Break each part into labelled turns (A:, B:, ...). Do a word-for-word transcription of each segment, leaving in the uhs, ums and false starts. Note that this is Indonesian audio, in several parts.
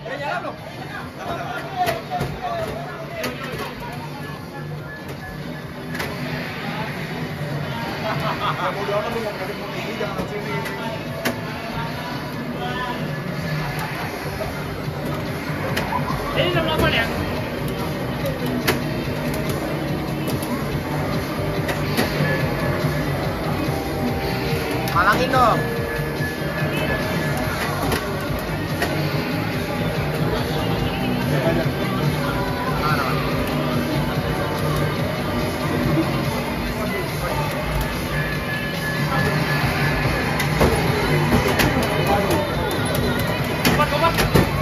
A: Udah nyala belum?
B: Ya bodo amat lu mau ngeliatin mau tinggi jangan langsung sini.
A: Ini jam delapan ya?
C: Malangin dong.
A: Kompas, kompas.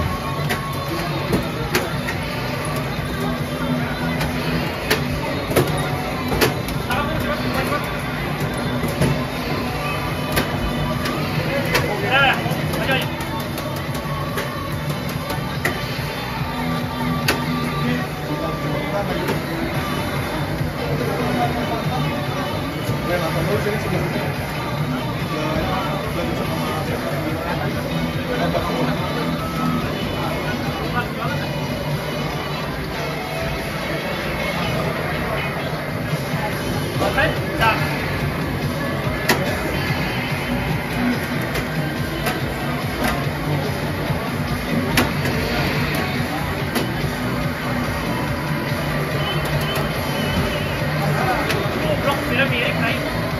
B: Gue nonton dulu sini sini. Gue bisa sama siapa? Nonton dulu.
A: Oke, dah. Blok tidak mirip naik.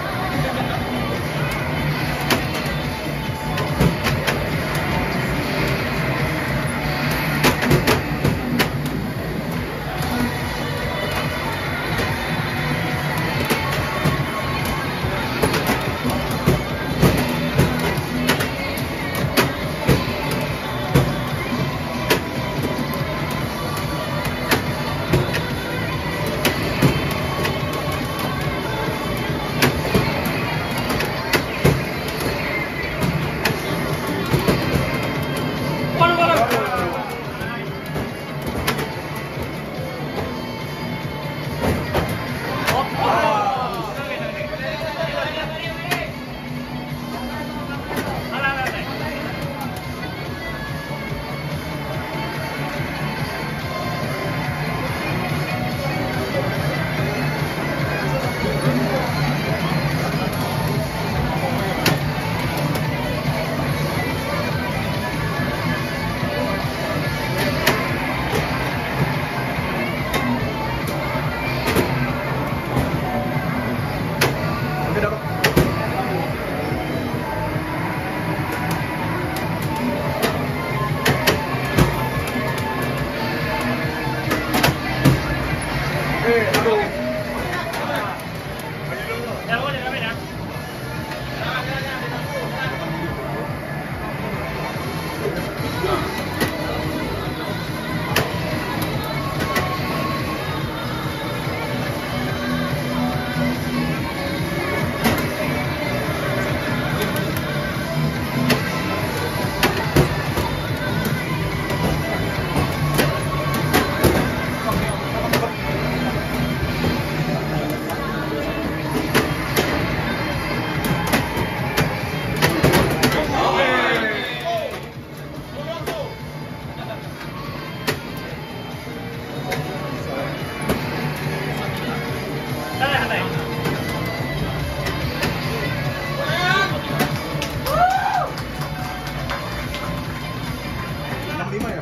B: lima ya?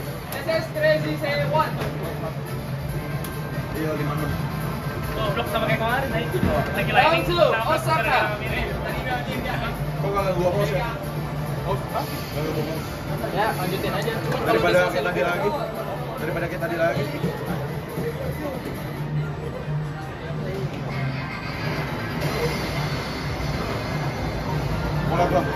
A: S S Crazy say one.
B: Iya lima enam.
A: Oh, blok sama kayak kemarin naik. Lagi lining tuh. Osaka.
B: Kok kagak gua pos ya? Oh, hah? Kagak gua pos.
A: Ya, lanjutin aja.
B: Daripada kita tadi lagi. Daripada kita tadi lagi. Mulai bang.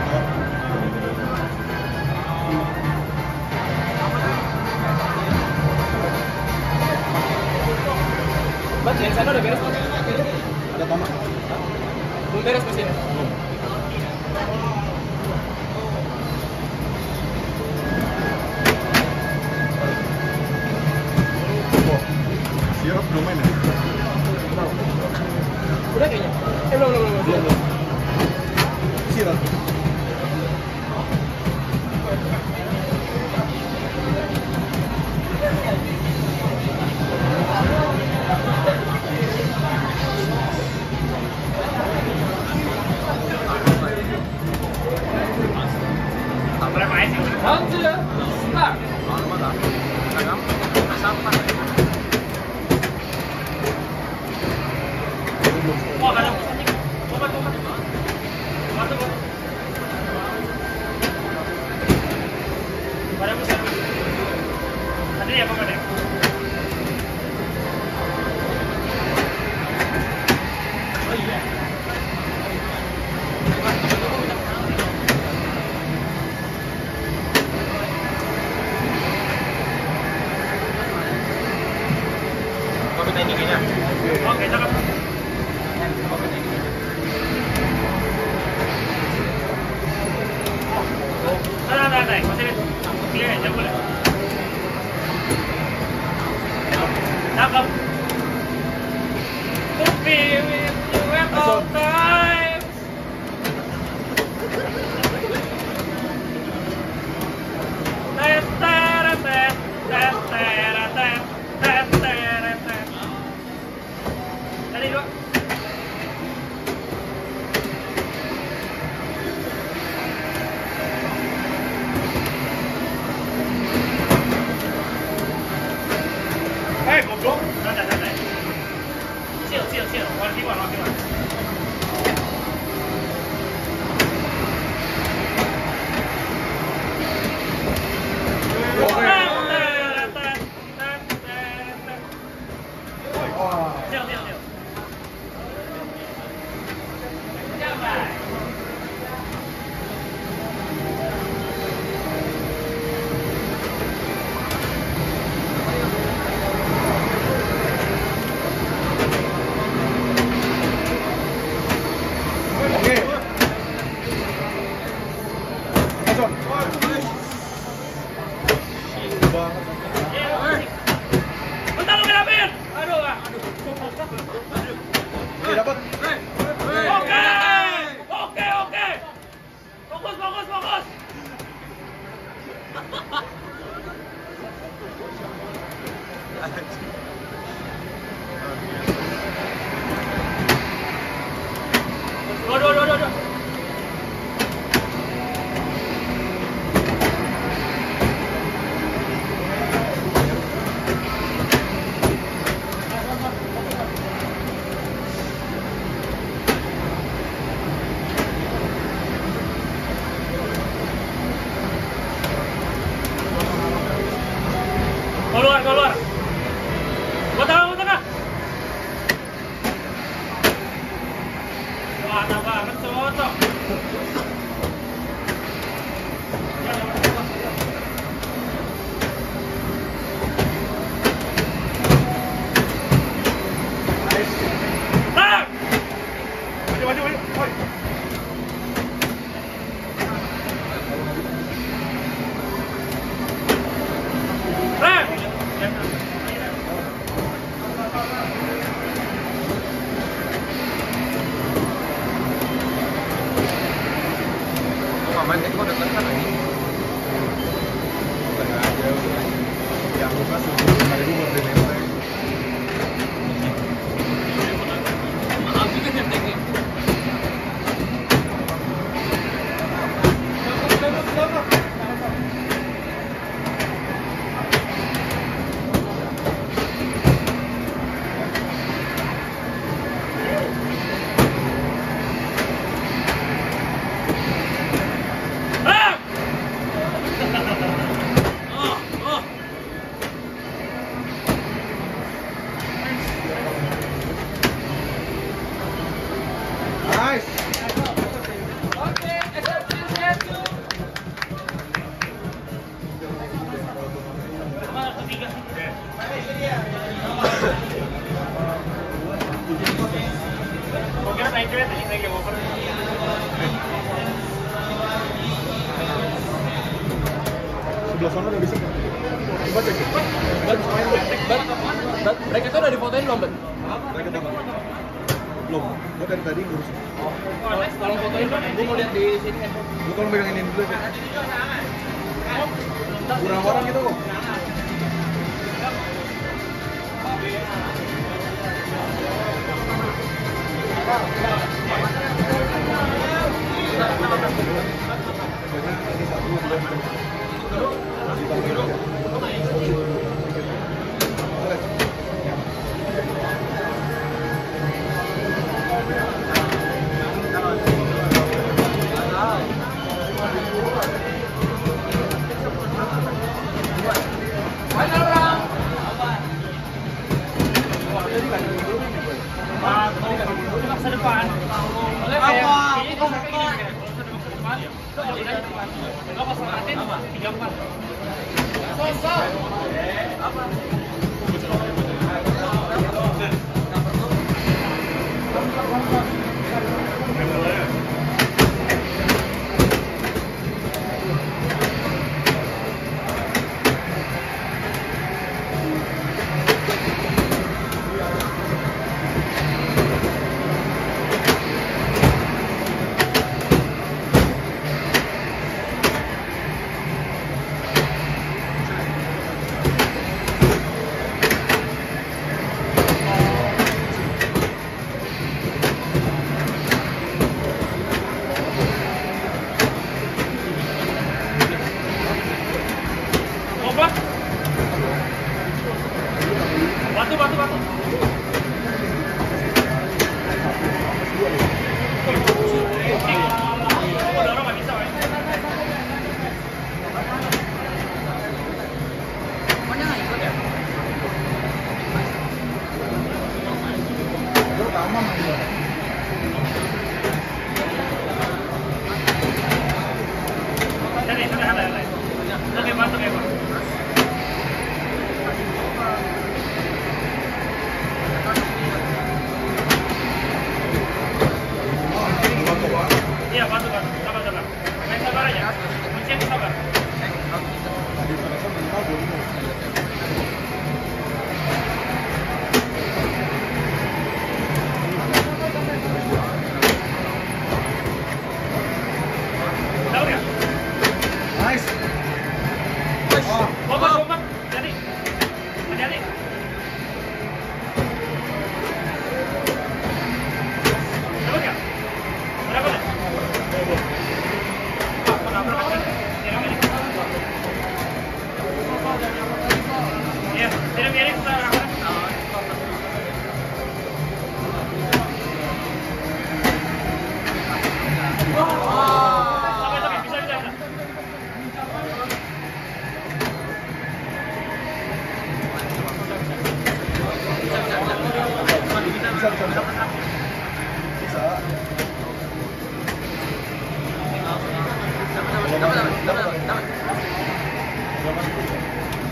A: Bat, yang sana udah beres, Mas?
B: Ada tamat.
A: Belum beres mesin.
B: Belum. Oh, sirup belum main ya?
A: Udah kayaknya. Eh belum belum belum.
B: Belum belum. Sirup.
A: Round two, start. Wah, ada obat obat. Mantap. Ada apa? Ada ya, Pak? Oh iya. Kopi tekniknya. Oke, cakep. Nah, nah, nah, masih clear aja boleh. Cakep. To be with you at all times. Tes, tere, tes, tes, tere, tes, tes, tere, tes. Jadi dua. Hei, goblok. Santai, santai. Chill, chill, chill. One v one, one v one. Chill, chill, chill. Jangan. Bentar lu ngambil. Aduh, ah.
B: Oke, dapat.
A: Oke. Oke, oke. Fokus, fokus, fokus. Dua, dua, dua, dua, dua. Keluar, keluar. Buat tengah, buat tengah. Wah, enak banget, cocok. Tang! Maju, maju, maju. Oi. Tang!
B: Main Eko dekat kan ini. Tengah aja udah. Yang lupa sepuluh ribu mau dilempar.
A: Maaf juga yang teknik.
B: Nice.
A: Oke, mana ketiga? Oke, naik kereta ini naik over.
B: Sebelah sana udah bisa. Coba cek.
C: Bat, bat, bat, mereka itu udah difotoin belum, Bat?
B: Mereka dapat. Belum. Gua dari tadi ngurus.
C: Tolong fotoin, gue mau lihat di sini.
B: Lu tolong pegangin ini dulu ya. Kurang orang gitu kok. Ini satu, dua,
A: Masa depan. Boleh kayak ini kok depan. Lo pas latihan tiga empat. Sosok. Apa? Batu, batu, batu. Udah orang nggak bisa, Pak. Pokoknya nggak ikut ya?
B: Pertama main.
A: Jadi, santai, santai. Oke, bantu, ya, Pak. Iya, bantu, bantu. Sabar, sabar. Main sabar aja. Kunci yang sabar.
B: Tadi mereka minimal dua lima.
A: Tahu ya?
B: Nice.
A: Oh, bomba, bomba. Jadi, hati-hati. Tahu ya? Berapa deh? Iya, tidak mirip sama orang. Sampai sampai bisa bisa bisa.
B: Bisa, bisa, bisa. Bisa.
C: Dapat, dapat, dapat, dapat.
B: Dapat.